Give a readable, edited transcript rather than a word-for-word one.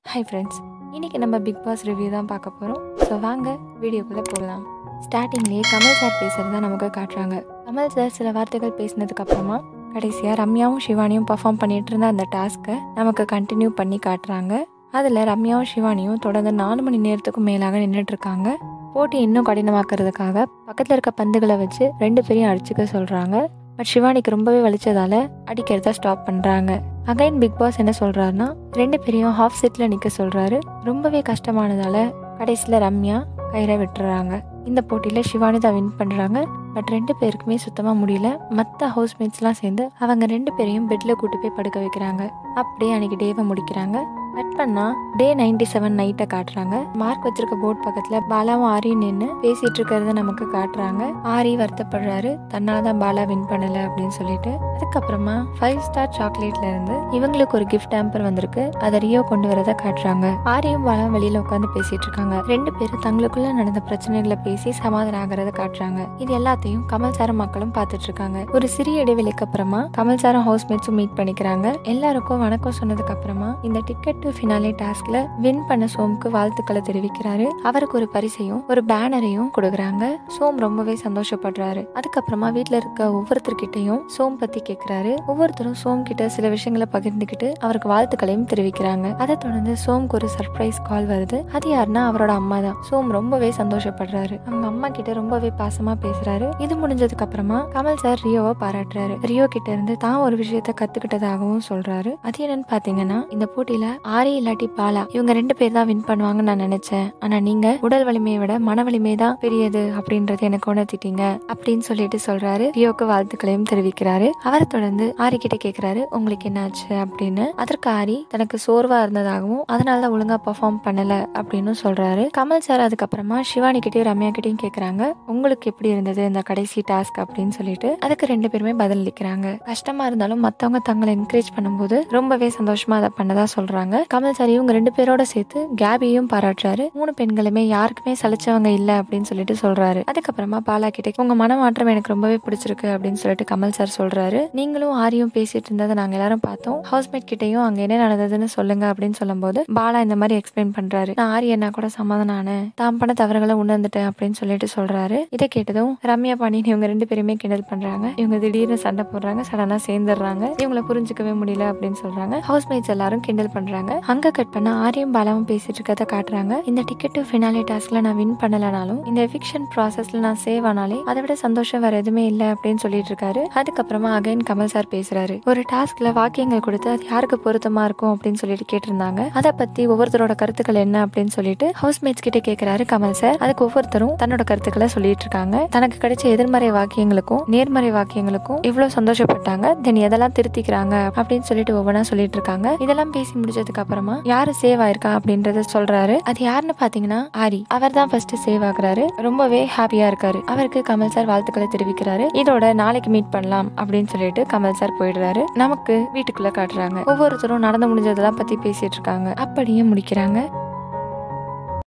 Hi friends, இன்றைக்கி நம்ம big pass review தான் பார்க்க போகிறோம். ஸோ வாங்க வீடியோக்குள்ளே போகலாம். ஸ்டார்டிங்லேயே கமல் சார் பேசுகிறது தான் நமக்கு காட்டுறாங்க. கமல் சார் சில வார்த்தைகள் பேசினதுக்கப்புறமா கடைசியாக ரம்யாவும் சிவானியும் பர்ஃபார்ம் பண்ணிகிட்டு இருந்த அந்த டாஸ்க்கை நமக்கு கண்டினியூ பண்ணி காட்டுறாங்க. அதில் ரம்யாவும் சிவானியும் தொடர்ந்து 4 மணி நேரத்துக்கும் மேலாக நின்றுட்டுருக்காங்க. போட்டி இன்னும் கடினமாக்குறதுக்காக பக்கத்தில் இருக்க பந்துகளை வச்சு 2 பேரையும் அடிச்சுக்க சொல்கிறாங்க. பட் சிவானிக்கு ரொம்பவே வலிச்சதால அடிக்கிறத ஸ்டாப் பண்ணுறாங்க. அகைன் பிக் பாஸ் என்ன சொல்கிறாருன்னா 2 பேரையும் ஹாஃப் செட்டில் நிற்க சொல்கிறாரு. ரொம்பவே கஷ்டமானதால கடைசியில் ரம்யா கயிறை விட்டுறாங்க. இந்த போட்டியில் சிவானி தான் வின் பண்ணுறாங்க. பட் 2 பேருக்குமே சுத்தமாக முடியல. மற்ற ஹவுஸ்மேட்ஸ்லாம் சேர்ந்து அவங்க 2 பேரையும் பெட்டில் கூட்டு போய் படுக்க வைக்கிறாங்க. அப்படியே அன்றைக்கி டேவை முடிக்கிறாங்க. கட் பண்ணா டே 97 நைட்டை காட்டுறாங்க. மார்க் வச்சிருக்க போர்ட் பக்கத்தில் பாலாவும் ஆரியும் நின்று பேசிட்டு இருக்கிறத நமக்கு காட்டுறாங்க. ஆரி வருத்தப்படுறாரு, தன்னால தான் பாலா வின் பண்ணல அப்படின்னு சொல்லிட்டு. அதுக்கப்புறமா 5 ஸ்டார் சாக்லேட்ல இருந்து இவங்களுக்கு ஒரு கிஃப்ட் ஹேம்பர் வந்திருக்கு. அதை ரியோ கொண்டு வரதை காட்டுறாங்க. ஆரியும் பாலாவும் வெளியில உட்காந்து பேசிட்டு இருக்காங்க. 2 பேரும் தங்களுக்குள்ள நடந்த பிரச்சனைகளை பேசி சமாதானம் ஆகிறத காட்டுறாங்க. இது எல்லாத்தையும் கமல் சாரும் மக்களும் பார்த்துட்டு இருக்காங்க. ஒரு சிறிய இடைவெளிக்கு அப்புறமா கமல் சாரும் ஹவுஸ்மேட்ஸும் மீட் பண்ணிக்கிறாங்க. எல்லாருக்கும் வணக்கம் சொன்னதுக்கு அப்புறமா இந்த டிக்கெட் டு ஃபினாலே டாஸ்க்ல வின் பண்ண சோமுக்கு வாழ்த்துக்களை தெரிவிக்கிறாரு. அவருக்கு ஒரு பரிசையும் ஒரு பேனரையும் கொடுக்குறாங்க. சோம் ரொம்பவே சந்தோஷப்படுறாரு. அதுக்கப்புறமா வீட்டுல இருக்க ஒவ்வொருத்தர்கிட்டையும் சோம் பத்தி கேட்கிறாரு. ஒவ்வொருத்தரும் சோம் கிட்ட சில விஷயங்களை பகிர்ந்துக்கிட்டு அவருக்கு வாழ்த்துக்களையும் தெரிவிக்கிறாங்க. அதை தொடர்ந்து சோம்க்கு ஒரு சர்ப்ரைஸ் கால் வருது. அது யாருன்னா அவரோட அம்மா தான். சோம் ரொம்பவே சந்தோஷப்படுறாரு. அவங்க அம்மா கிட்ட ரொம்பவே பாசமா பேசுறாரு. இது முடிஞ்சதுக்கு அப்புறமா கமல் சார் ரியோவை பாராட்டுறாரு. ரியோ கிட்ட இருந்து தான் ஒரு விஷயத்த கத்துக்கிட்டதாகவும் சொல்றாரு. அது என்னன்னு பாத்தீங்கன்னா, இந்த போட்டியில ஆரி இல்லாட்டி பாலா இவங்க 2 பேர் தான் வின் பண்ணுவாங்கன்னு நான் நினைச்சேன். ஆனா நீங்க உடல் வலிமையை விட மன வலிமை தான் பெரியது அப்படின்றது எனக்கு உணர்த்திட்டீங்க அப்படின்னு சொல்லிட்டு சொல்றாரு. ரியோக்கு வாழ்த்துக்களையும் தெரிவிக்கிறாரு. அவரை தொடர்ந்து ஆரி கிட்ட கேட்கிறாரு, உங்களுக்கு என்னாச்சு அப்படின்னு. அதற்கு ஆரி தனக்கு சோர்வா இருந்ததாகவும் அதனாலதான் ஒழுங்கா பெர்ஃபார்ம் பண்ணல அப்படின்னு சொல்றாரு. கமல் சார் அதுக்கப்புறமா சிவானி கிட்டயும் ரம்யா கிட்டயும் கேட்கறாங்க, உங்களுக்கு எப்படி இருந்தது இந்த கடைசி டாஸ்க் அப்படின்னு சொல்லிட்டு. அதுக்கு 2 பேருமே பதில் அளிக்கிறாங்க. கஷ்டமா இருந்தாலும் மத்தவங்க தங்களை என்கரேஜ் பண்ணும்போது ரொம்பவே சந்தோஷமா அதை பண்ணதா சொல்றாங்க. கமல் சார் இவங்க 2 பேரோட சேர்த்து கேபியையும் பாராட்டுறாரு. 3 பெண்களுமே யாருக்குமே சலிச்சவங்க இல்ல அப்படின்னு சொல்லிட்டு சொல்றாரு. அதுக்கப்புறமா பாலா கிட்ட உங்க மனமாற்றம் எனக்கு ரொம்பவே பிடிச்சிருக்கு அப்படின்னு சொல்லிட்டு கமல் சார் சொல்றாரு. நீங்களும் ஆரியும் பேசிட்டு இருந்ததை நாங்க எல்லாரும் பார்த்தோம். ஹவுஸ்மேட் கிட்டையும் அங்க என்ன நடந்ததுன்னு சொல்லுங்க அப்படின்னு சொல்லும் போது பாலா இந்த மாதிரி எக்ஸ்பிளைன் பண்றாரு. நான் ஆரி என்ன கூட சமாதானம் ஆனேன், தாம் பண்ண தவறுகளை உணர்ந்துட்டேன் அப்படின்னு சொல்லிட்டு சொல்றாரு. இதை கேட்டதும் ரம்யா பாண்டியன் இவங்க 2 பேருமே கிண்டல் பண்றாங்க. இவங்க திடீர்னு சண்டை போடுறாங்க, சடனா சேர்ந்துடுறாங்க. இவங்களை புரிஞ்சுக்கவே முடியல அப்படின்னு சொல்றாங்க. ஹவுஸ்மேட்ஸ் எல்லாரும் கிண்டல் பண்றாங்க. அங்க கட் பண்ண ஆரியும் பாலாவும் பேசிட்டு இருக்கத காட்டுறாங்க. இந்த டிக்கெட் டு ஃபினாலே டாஸ்க்ல நான் வின் பண்ணலனாலும் இந்த எவிக்ஷன் ப்ராசஸ்ல நான் சேவ் ஆனாலே அதை விட சந்தோஷம் வேற எதுவுமே இல்லை அப்படின்னு சொல்லிட்டு இருக்காரு. அதுக்கப்புறமா அகைன் கமல் சார் பேசுறாரு. ஒரு டாஸ்க்ல வாக்கியங்கள் கொடுத்து அது யாருக்கு பொருத்தமா இருக்கும் அப்படின்னு சொல்லிட்டு கேட்டிருந்தாங்க. அதை பத்தி ஒவ்வொருத்தரோட கருத்துக்கள் என்ன அப்படின்னு சொல்லிட்டு ஹவுஸ்மேட்ஸ் கிட்ட கேட்கிறாரு கமல் சார். அதுக்கு ஒவ்வொருத்தரும் தன்னோட கருத்துக்களை சொல்லிட்டு இருக்காங்க. தனக்கு கிடைச்ச எதிர்மறை வாக்கியங்களுக்கும் நேர்மறை வாக்கியங்களுக்கும் இவ்வளவு சந்தோஷப்பட்டாங்க, தென் எதெல்லாம் திருத்திக்கிறாங்க அப்படின்னு சொல்லிட்டு ஒவ்வொன்றா சொல்லிட்டு இருக்காங்க. இதெல்லாம் பேசி முடிச்சதுக்கு அப்புறமா யாரு சேவ் ஆயிருக்கா அப்படின்றத சொல்றாரு. அது யாருன்னு பாத்தீங்கன்னா ஆரி. அவர் தான் ஃபர்ஸ்ட் சேவ் ஆகுறாரு. ரொம்பவே ஹாப்பியா இருக்காரு. அவருக்கு கமல் சார் வாழ்த்துக்களை தெரிவிக்கிறாரு. இதோட நாளைக்கு மீட் பண்ணலாம் அப்படின்னு சொல்லிட்டு கமல் சார் போயிடுறாரு. நமக்கு வீட்டுக்குள்ள காட்டுறாங்க. ஒவ்வொருத்தரும் நடந்து முடிஞ்சதெல்லாம் பத்தி பேசிட்டு இருக்காங்க. அப்படியே முடிக்கிறாங்க.